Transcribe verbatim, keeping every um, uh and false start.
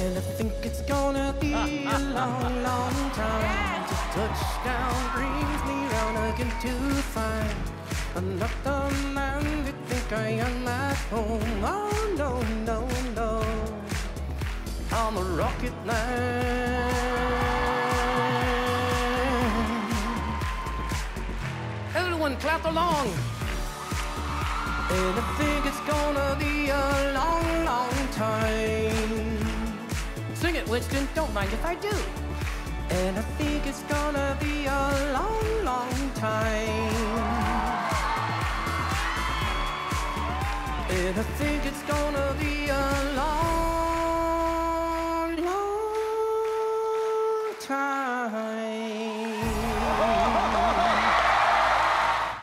And I think it's gonna be a long, long time till touchdown brings me round again to find I'm not the man you think I am at home. Oh no, no, no, I'm a rocket man. Everyone clap along. And I think it's gonna be a long, long time. Sing it, Winston, don't mind if I do. And I think it's gonna be a long, long time. And I think it's gonna be a long